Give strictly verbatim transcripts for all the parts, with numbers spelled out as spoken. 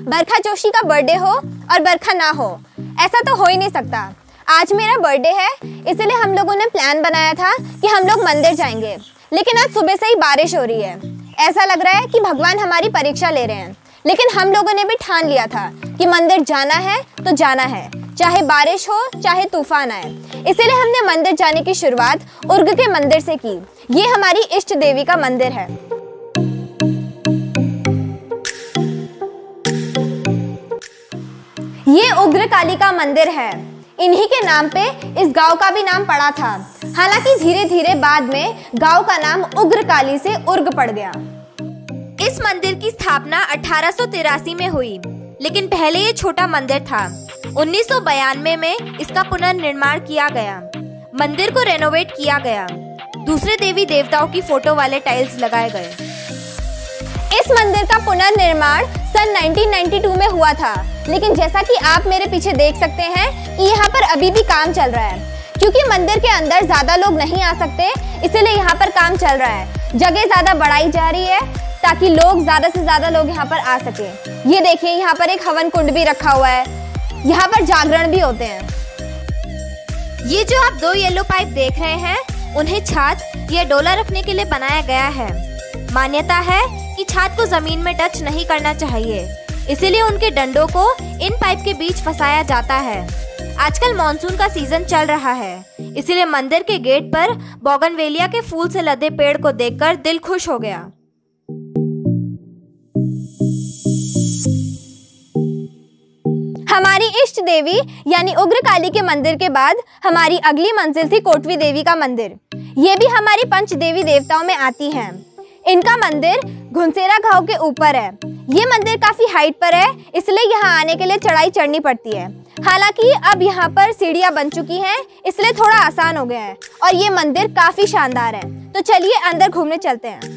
बरखा जोशी का बर्थडे हो और बरखा ना हो, ऐसा तो हो ही नहीं सकता। आज मेरा बर्थडे है, इसलिए हम लोगों ने प्लान बनाया था कि हम लोग मंदिर जाएंगे, लेकिन आज सुबह से ही बारिश हो रही है। ऐसा लग रहा है कि भगवान हमारी परीक्षा ले रहे हैं, लेकिन हम लोगों ने भी ठान लिया था कि मंदिर जाना है तो जाना है, चाहे बारिश हो चाहे तूफान आए। इसीलिए हमने मंदिर जाने की शुरुआत उर्ग के मंदिर से की। ये हमारी इष्ट देवी का मंदिर है। ये उग्रकाली का मंदिर है। इन्हीं के नाम पे इस गांव का भी नाम पड़ा था। हालांकि धीरे धीरे बाद में गांव का नाम उग्रकाली से उर्ग पड़ गया। इस मंदिर की स्थापना अठारह सौ तिरासी में हुई, लेकिन पहले ये छोटा मंदिर था। उन्नीस सौ बयानवे में इसका पुनर्निर्माण किया गया। मंदिर को रेनोवेट किया गया। दूसरे देवी देवताओं की फोटो वाले टाइल्स लगाए गए। इस मंदिर का पुनर्निर्माण सन उन्नीस सौ बानवे में हुआ था, लेकिन जैसा कि आप मेरे पीछे देख सकते हैं कि यहाँ पर अभी भी काम चल रहा है। क्योंकि मंदिर के अंदर ज्यादा लोग नहीं आ सकते, इसीलिए यहाँ पर काम चल रहा है। जगह ज्यादा बढ़ाई जा रही है ताकि लोग ज्यादा से ज्यादा लोग यहाँ पर आ सके। ये देखिए, यहाँ पर एक हवन कुंड भी रखा हुआ है। यहाँ पर जागरण भी होते हैं। ये जो आप दो येलो पाइप देख रहे हैं, उन्हें छात या डोला रखने के लिए बनाया गया है। मान्यता है कि छात को जमीन में टच नहीं करना चाहिए, इसीलिए उनके डंडों को इन पाइप के बीच फंसाया जाता है। आजकल मॉनसून का सीजन चल रहा है, इसीलिए मंदिर के गेट पर बोगनवेलिया के फूल से लदे पेड़ को देखकर दिल खुश हो गया। हमारी इष्ट देवी यानी उग्रकाली के मंदिर के बाद हमारी अगली मंजिल थी कोटवी देवी का मंदिर। ये भी हमारी पंच देवी देवताओं में आती हैं। इनका मंदिर घुनसेरा गांव के ऊपर है। ये मंदिर काफी हाइट पर है, इसलिए यहाँ आने के लिए चढ़ाई चढ़नी पड़ती है। हालांकि अब यहाँ पर सीढ़ियाँ बन चुकी हैं, इसलिए थोड़ा आसान हो गया है और ये मंदिर काफी शानदार है। तो चलिए अंदर घूमने चलते हैं।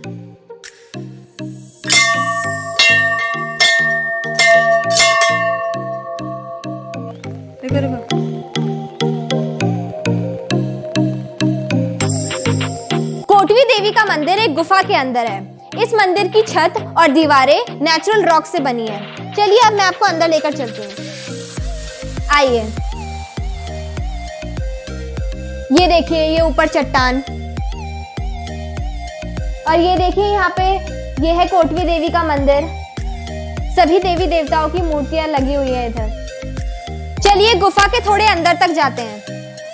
कोटवी देवी का मंदिर एक गुफा के अंदर है। इस मंदिर की छत और दीवारें नेचुरल रॉक से बनी है। चलिए अब मैं आपको अंदर लेकर चलती हूँ। आइए, ये देखिए, ये ऊपर चट्टान, और ये देखिए यहाँ पे ये है कोटवी देवी का मंदिर। सभी देवी देवताओं की मूर्तियां लगी हुई है इधर। चलिए गुफा के थोड़े अंदर तक जाते हैं।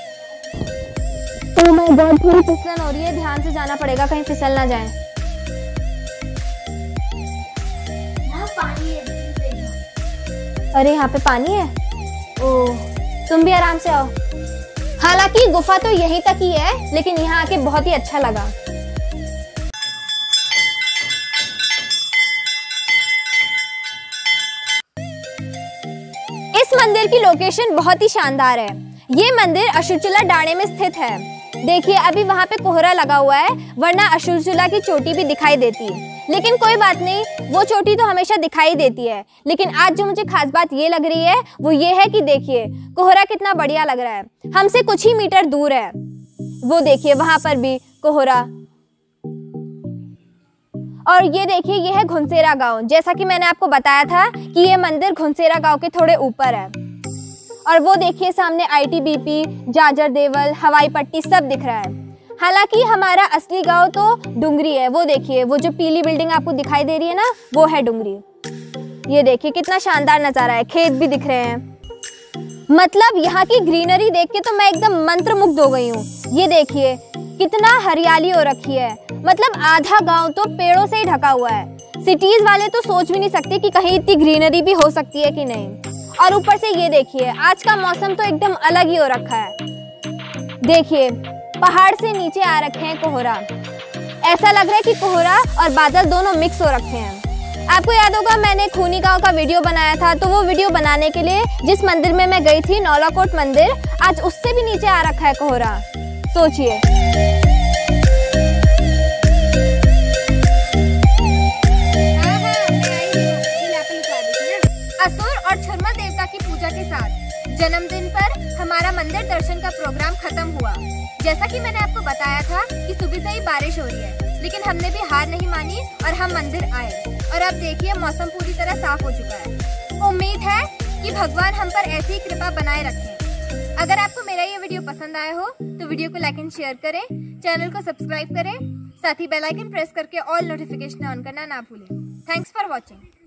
तो मैं बहुत थोड़ी फिसलन हो रही है, ध्यान से जाना पड़ेगा, कहीं फिसल ना जाए। अरे यहाँ पे पानी है। ओह, तुम भी आराम से आओ। हालांकि गुफा तो यहीं तक ही है, लेकिन यहाँ आके बहुत ही अच्छा लगा। इस मंदिर की लोकेशन बहुत ही शानदार है। ये मंदिर अशुरचूला डाणे में स्थित है। देखिए, अभी वहाँ पे कोहरा लगा हुआ है, वरना अशुरचूला की चोटी भी दिखाई देती है। लेकिन कोई बात नहीं, वो चोटी तो हमेशा दिखाई देती है। लेकिन आज जो मुझे खास बात ये लग रही है वो ये है कि देखिए कोहरा कितना बढ़िया लग रहा है। हमसे कुछ ही मीटर दूर है, वो देखिए वहां पर भी कोहरा। और ये देखिए, ये है घुनसेरा गांव। जैसा कि मैंने आपको बताया था कि ये मंदिर घुनसेरा गांव के थोड़े ऊपर है। और वो देखिए सामने I T B P, Jajar Deval, हवाई पट्टी सब दिख रहा है। हालांकि हमारा असली गांव तो डुंगरी है। वो देखिए, वो जो पीली बिल्डिंग आपको दिखाई दे रही है ना, वो है डुंगरी। ये देखिए कितना शानदार नजारा है, खेत भी दिख रहे हैं। मतलब यहाँ की ग्रीनरी देख के तो मैं एकदम मंत्रमुग्ध हो गई हूँ। ये देखिए कितना हरियाली हो रखी है। मतलब आधा गांव तो पेड़ों से ही ढका हुआ है। सिटीज वाले तो सोच भी नहीं सकते कि कहीं इतनी ग्रीनरी भी हो सकती है कि नहीं। और ऊपर से ये देखिए, आज का मौसम तो एकदम अलग ही हो रखा है। देखिए पहाड़ से नीचे आ रखे हैं कोहरा। ऐसा लग रहा है कि कोहरा और बादल दोनों मिक्स हो रखे हैं। आपको याद होगा मैंने खूनी गांव का वीडियो बनाया था, तो वो वीडियो बनाने के लिए जिस मंदिर में मैं गई थी, नौलाकोट मंदिर, आज उससे भी नीचे आ रखा है कोहरा। सोचिए। असुर और छुरमल देवता की पूजा के साथ जन्मदिन पर हमारा मंदिर दर्शन का प्रोग्राम खत्म हुआ। जैसा कि मैंने आपको बताया था कि सुबह से ही बारिश हो रही है, लेकिन हमने भी हार नहीं मानी और हम मंदिर आए और अब देखिए मौसम पूरी तरह साफ हो चुका है। उम्मीद है कि भगवान हम पर ऐसी ही कृपा बनाए रखें। अगर आपको मेरा ये वीडियो पसंद आया हो तो वीडियो को लाइक एंड शेयर करें, चैनल को सब्सक्राइब करें, साथ ही बेल आइकन प्रेस करके ऑल नोटिफिकेशन ऑन करना ना भूलें। Thanks for watching.